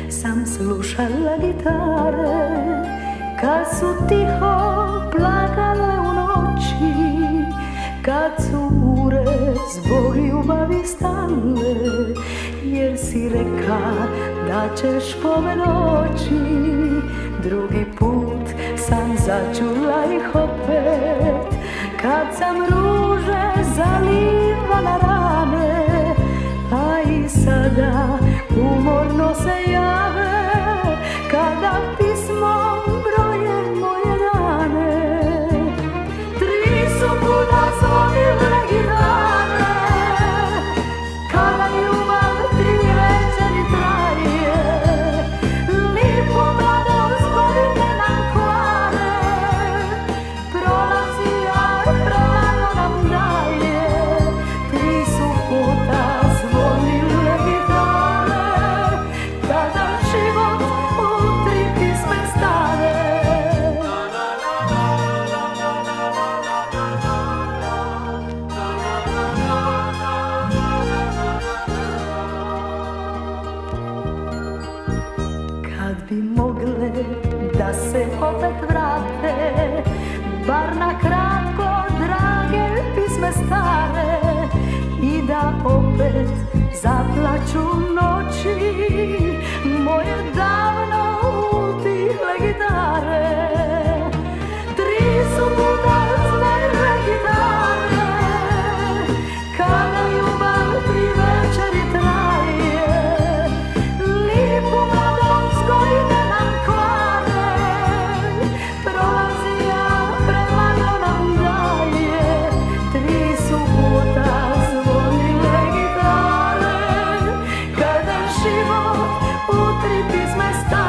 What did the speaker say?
sam slušala gitare, kad su tiho plakale u noći, kad su ure zbog ljubavi stale, jer si reka da ćeš pome noći. Drugi put sam začula ih opet, kad sam ruže zaliva na rane, a i sada umorno se jave, kada pismom broje moje dane. Tri su puta zvonile gitare, kada ljubav tri večeri traje, lipu mladost godine nam kvare, prolazi a prelano nam daje. Tri su puta zvonile gitare, kada život u tri pisme stave. Kad bi mogle da se opet vrate, bar na kratko, drage pisme stare, i da opet zaplaču noći moje davno utihle gitare. Tri su puta zvonile gitare, kada ljubav tri večeri traje, lipu mladost godine nam kvare, prolazi a premalo nam daje. Tri su puta zvonile gitare, kada život u tri pisme stave.